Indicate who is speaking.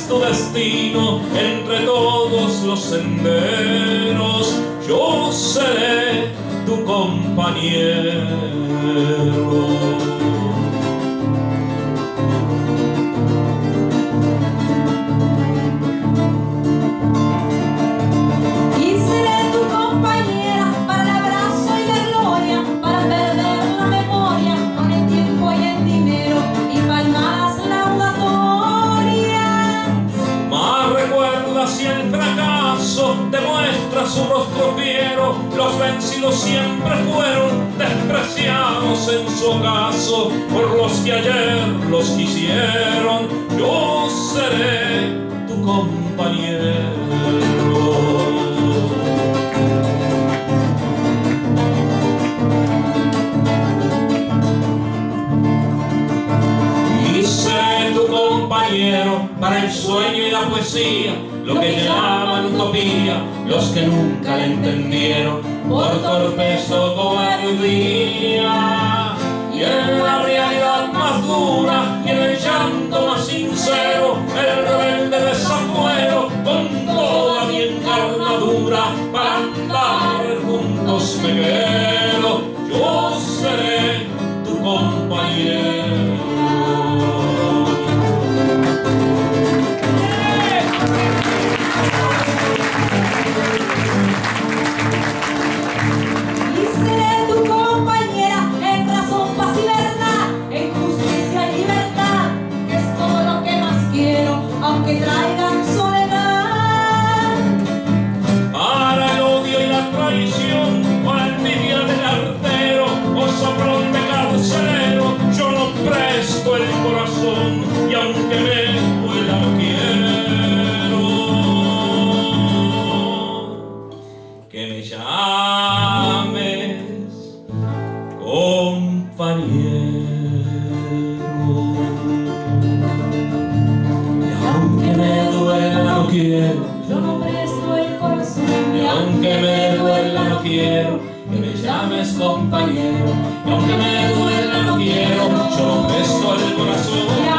Speaker 1: tu destino entre todos los senderos. Yo seré tu compañero. Demuestra su rostro fiero, los vencidos siempre fueron despreciados en su ocaso por los que ayer los quisieron. Yo seré tu compañero. Y seré tu compañero para el sueño y la poesía, lo que llaman utopía, los que nunca la entendieron, por torpeza o cobardía. Y en la realidad más dura y en el llanto más sincero, el rebelde desafuero, con toda mi encarnadura, para andar juntos me quedo. Yo seré tu compañero.
Speaker 2: Aunque traigan soledad,
Speaker 1: para el odio y la traición, o la envidia del artero, o soplón de carcelero, yo no presto el corazón, y aunque me duela lo quiero. Que me llames compañero.
Speaker 2: yo no presto el corazón,
Speaker 1: Y aunque me duela no quiero que me llames compañero. Y aunque me duela no quiero, yo no presto el corazón.